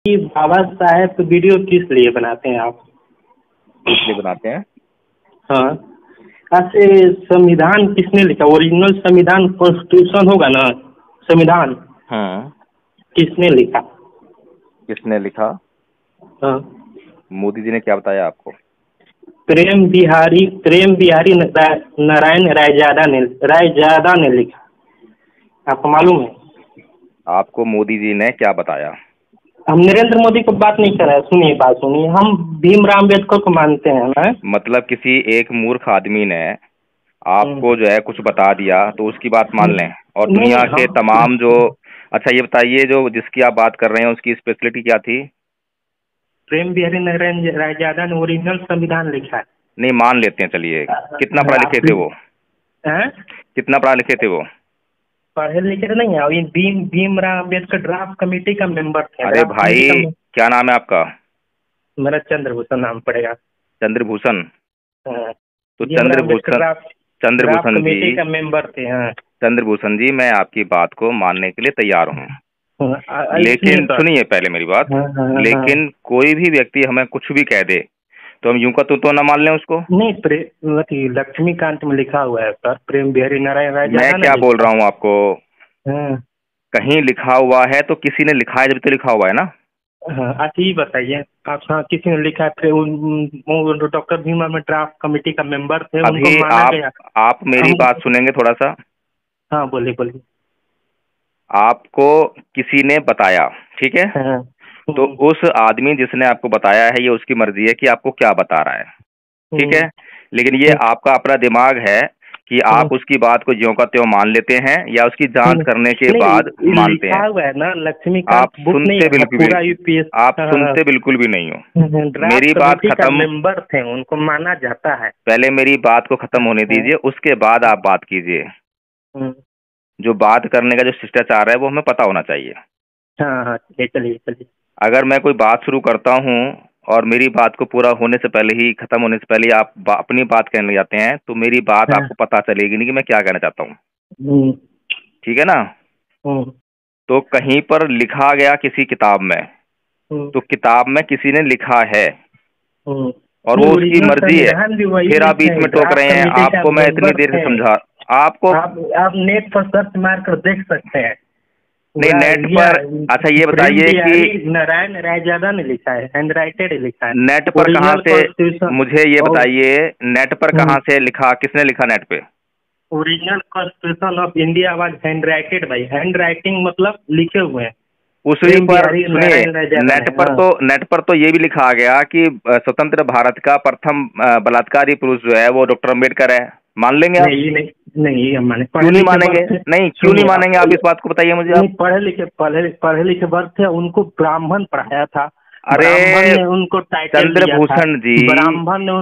कि बाबा साहेब तो वीडियो किस लिए बनाते हैं आप? किस लिए बनाते हैं? हाँ, ऐसे संविधान किसने लिखा? ओरिजिनल संविधान कॉन्स्टिट्यूशन होगा ना, संविधान हाँ। किसने लिखा? किसने लिखा? हाँ, मोदी जी ने क्या बताया आपको? प्रेम बिहारी नारायण रायजादा ने लिखा। आपको मालूम है? आपको मोदी जी ने क्या बताया? हम नरेंद्र मोदी को बात नहीं कर रहे हैं, सुनिए बात सुनिए। हम भीमराव अम्बेडकर को मानते हैं ना। मतलब किसी एक मूर्ख आदमी ने आपको जो है कुछ बता दिया तो उसकी बात मान लें, और नहीं दुनिया नहीं, के हम तमाम जो। अच्छा ये बताइए, जो जिसकी आप बात कर रहे हैं उसकी स्पेशलिटी क्या थी? प्रेम बिहारी नारायण रायजादा ने ओरिजिनल संविधान लिखा है। नहीं, मान लेते हैं, चलिए। कितना पढ़ा लिखे थे वो? हैं? कितना पढ़ा लिखे थे वो? पढ़े लिखे नहीं है। ये भीमराव अम्बेडकर ड्राफ्ट कमेटी का मेंबर थे। अरे ड्राफ्ट भाई, कमेटी का क्या नाम है आपका? मेरा चंद्रभूषण नाम पड़ेगा। चंद्रभूषण? हाँ, तो भीमराव अम्बेडकर ड्राफ्ट चंद्रभूषण कमेटी जी, का मेंबर थे। हाँ चंद्रभूषण जी, मैं आपकी बात को मानने के लिए तैयार हूँ। सुनिए लेकिन सर। सुनिए पहले मेरी बात। हाँ हाँ हाँ। लेकिन कोई भी व्यक्ति हमें कुछ भी कह दे तो हम यूं का तो ना मान लें उसको। नहीं, लक्ष्मीकांत में लिखा हुआ है सर, प्रेम बिहारी नारायण मैं रायजादा ने क्या बोल लिखा रहा हूँ आपको? है। हाँ कहीं लिखा हुआ है तो किसी ने लिखा है, जब तो लिखा हुआ है ना। हाँ, आप ही बताइए। आप हाँ, किसी ने लिखा है? डॉक्टर भीमराव में ड्राफ्ट कमेटी का मेंबर थे, उनको अभी माना गया। आप मेरी बात सुनेंगे थोड़ा सा? हाँ बोलिए बोलिए। आपको किसी ने बताया, ठीक है? हाँ तो उस आदमी जिसने आपको बताया है, ये उसकी मर्जी है कि आपको क्या बता रहा है, ठीक है? लेकिन ये आपका अपना दिमाग है कि आप उसकी बात को ज्यों का त्यों मान लेते हैं या उसकी जांच करने के बाद मानते लिखा हैं। हुआ है ना, लक्ष्मीकांत आप बुक नहीं सुनते है बिल्कुल पूरा भी यूपीएस। आप सुनते बिल्कुल भी नहीं हो। ड्राफ्ट मेरी बात कमेटी का खत्म। मेंबर थे, उनको माना जाता है। पहले मेरी बात को खत्म होने दीजिए, उसके बाद आप बात कीजिए। जो बात करने का जो शिष्टाचार है वो हमें पता होना चाहिए। हाँ हाँ, चलिए चलिए चलिए। अगर मैं कोई बात शुरू करता हूँ और मेरी बात को पूरा होने से पहले ही, खत्म होने से पहले ही आप अपनी बात कहने लग जाते हैं, तो मेरी बात हाँ, आपको पता चलेगी नहीं कि मैं क्या कहना चाहता हूँ। हम्म, ठीक है ना? तो कहीं पर लिखा गया किसी किताब में, तो किताब में किसी ने लिखा है और वो उसकी ओरिजिनल मर्जी है। संविधान भी वही फिर आप लिखे बीच हैं, में टोक ड्राफ्ट रहे हैं। कमेटी का आपको मैं इतनी मेंबर देर से थे। समझा आपको। आप नेट पर सर्च मार कर देख सकते हैं। नहीं, नेट पर। अच्छा ये प्रेम बताइए कि बिहारी नारायण रायजादा ने लिखा है, हैंड राइटेड लिखा है। नेट पर कहाँ ओरिजिनल से, कॉन्स्टिट्यूशन मुझे ये और बताइए, नेट पर कहाँ से लिखा, किसने लिखा नेट पे? Original constitution of India was hand written भाई। हैंड राइटिंग मतलब लिखे हुए हैं। उसी प्रेम पर बिहारी सुनिए, नारायण रायजादा नेट ने। पर हाँ तो नेट पर तो ये भी लिखा गया कि स्वतंत्र भारत का प्रथम बलात्कारी पुरुष जो है वो डॉक्टर अम्बेडकर है। मान लेंगे आप? नहीं नहीं नहीं, हम माने क्यों पढ़े नहीं लिखे मानेंगे? वर्ग थे। नहीं, क्यों नहीं सुनिए मानेंगे आप? इस बात को बताइए मुझे नहीं, आप। पढ़े लिखे वर्ग थे, उनको ब्राह्मण पढ़ाया था। अरे ब्राह्मण ने उनको टाइटल दिया था। चंद्रभूषण जी, ब्राह्मण ने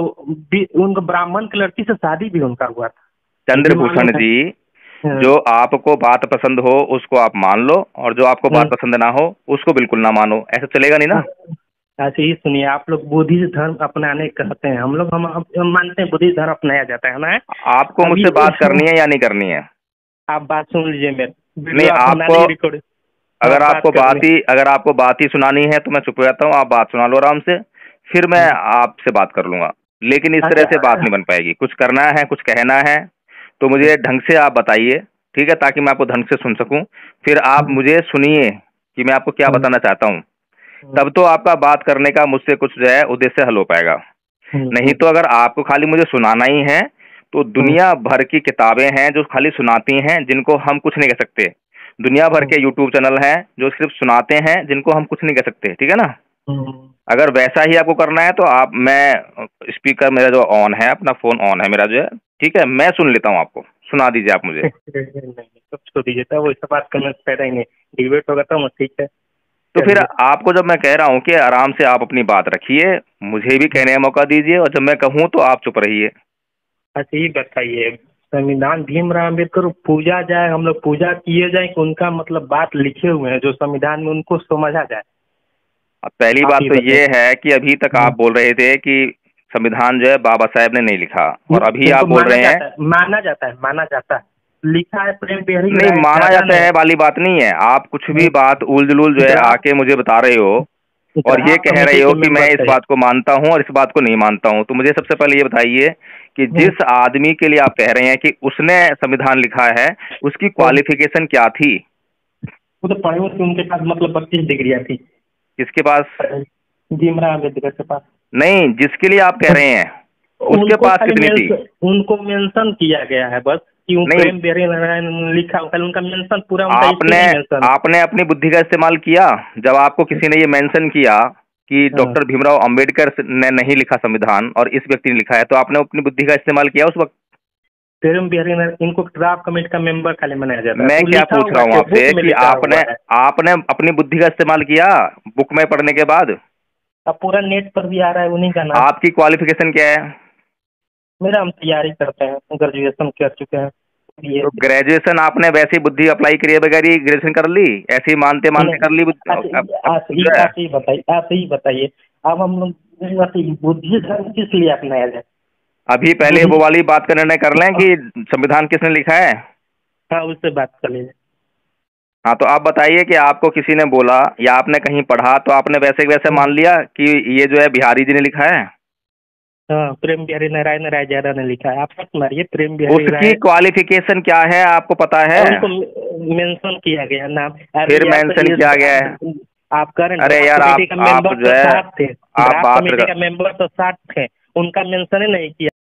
उनको ब्राह्मण की लड़की से शादी भी उनका हुआ था। ये भी मालूम चंद्रभूषण है? जी, हाँ, जो आपको बात पसंद हो उसको आप मान लो, और जो आपको हाँ, बात पसंद ना हो उसको बिल्कुल ना मानो। ऐसा चलेगा नहीं ना। ऐसे ही सुनिए। आप लोग बुद्धिस्ट धर्म अपनाने कहते हैं, हम मानते हैं बुद्धिस्ट धर्म अपनाया जाता है ना। आपको अभी मुझसे बात करनी है या नहीं करनी है? आप बात सुन लीजिए मेरे, नहीं, वीडियो आप बना आपको लीजिए, रिकॉर्ड। हाँ, बात करनी। अगर आपको बात ही सुनानी है तो मैं चुप हो जाता हूँ, आप बात सुना लो आराम से, फिर मैं आपसे बात कर लूंगा। लेकिन इस तरह से बात अच्छा, नहीं बन पाएगी। कुछ करना है, कुछ कहना है तो मुझे ढंग से आप बताइए, ठीक है? ताकि मैं आपको ढंग से सुन सकूं। फिर आप मुझे सुनिए कि मैं आपको क्या बताना चाहता हूँ। तब तो आपका बात करने का मुझसे कुछ जो है उद्देश्य हल हो पाएगा। नहीं तो अगर आपको खाली मुझे सुनाना ही है तो दुनिया भर की किताबें हैं जो खाली सुनाती हैं, जिनको हम कुछ नहीं कह सकते। दुनिया भर के यूट्यूब चैनल हैं जो सिर्फ सुनाते हैं, जिनको हम कुछ नहीं कह सकते। ठीक है ना? अगर वैसा ही आपको करना है तो मैं स्पीकर मेरा जो ऑन है, अपना फोन ऑन है मेरा जो है, ठीक है? मैं सुन लेता हूँ, आपको सुना दीजिए आप मुझे। नहीं, सब छोड़ दीजिए, तब वैसा बात करने से फायदा ही नहीं। डिबेट होगा तो ठीक है, तो फिर चलिए। आपको जब मैं कह रहा हूँ कि आराम से आप अपनी बात रखिए, मुझे भी कहने का मौका दीजिए, और जब मैं कहूँ तो आप चुप रहिए। अच्छा ये बताइए, संविधान भीमराव अम्बेडकर पूजा जाए, हम लोग पूजा किए जाए कि उनका मतलब बात लिखे हुए हैं जो संविधान में, उनको समझा जाए? अब पहली आप बात ये तो ये बताइए। है कि अभी तक आप बोल रहे थे कि संविधान जो है बाबा साहेब ने नहीं लिखा, और अभी उनको आप बोल माना रहे हैं। जाता है, माना जाता है, माना जाता है। लिखा है प्रेम बिहारी नहीं, नारायण माना ज्यादा जाता नहीं। है वाली बात नहीं है। आप कुछ भी बात उल जुलूल जो है आके मुझे बता रहे हो और ये ड्राफ्ट कह रहे कमेटी हो के कि मैं मेंबर इस थे। बात को मानता हूँ और इस बात को नहीं मानता हूँ। तो मुझे सबसे पहले ये बताइए कि जिस आदमी के लिए आप कह रहे हैं कि उसने संविधान लिखा है, उसकी क्वालिफिकेशन क्या थी? वो तो पढ़े हुए थे, उनके पास मतलब 32 डिग्रियां थी। किसके पास? भीमराव अम्बेडकर के पास। नहीं, जिसके लिए आप कह रहे हैं उसके उनको पास खाली कितनी थी? उनको मेंशन किया गया है बस कि वो नहीं, प्रेम बिहारी नारायण लिखा हुआ है, उनका मेंशन पूरा उनका हिस्ट्री आपने नहीं मेंशन। आपने अपनी बुद्धि का इस्तेमाल किया जब आपको किसी ने ये मेंशन किया कि हाँ, डॉक्टर भीमराव अंबेडकर ने नहीं लिखा संविधान और इस व्यक्ति ने लिखा है, तो आपने अपनी बुद्धि का इस्तेमाल किया उस वक्त? प्रेम बिहारी नारायण इनको ड्राफ्ट कमेटी का मेंबर खाली बनाया जाता है, मैं वो क्या लिखा पूछ हुआ रहा हूँ है, आपसे बुक में कि लिखा आपने हुआ है। आपने अपनी बुद्धि का इस्तेमाल किया बुक में पढ़ने के बाद? अब पूरा नेट पर भी आ रहा है उन्हीं का नाम। आपकी क्वालिफिकेशन क्या है? मेरा हम तैयारी करते हैं, ग्रेजुएशन कर चुके हैं तो BSc। ग्रेजुएशन आपने वैसी बुद्धि अप्लाई करी है बगैर ही ग्रेजुएशन कर ली? ऐसे ही मानते मानते कर ली जो है? आप ही बताइए, आप ही बताइए। अब हम लोग बुद्धि धर्म किस लिए अपनाया जाए? अभी पहले वो बुद्धि। वाली बात का निर्णय कर लें कि संविधान किसने लिखा है। हाँ, उससे बात कर लीजिए। हाँ, तो आप बताइए कि आपको किसी ने बोला या आपने कहीं पढ़ा तो आपने वैसे वैसे मान लिया कि ये जो है बिहारी जी ने लिखा है? हाँ, प्रेम बिहारी नारायण राय ज्यादा ने लिखा है। आप मत मारिए, प्रेम बिहारी उसकी राय। क्वालिफिकेशन क्या है आपको पता है? उनको मेंशन किया गया नाम। अरे फिर यार, तो मेंशन किया गया है? आप करें अरे ड्राफ्ट यार, कमेटी का आप मेंबर जो तो है 7 थे। आप ड्राफ्ट बात कमेटी का मेंबर तो 7 थे, उनका मेंशन ही नहीं किया।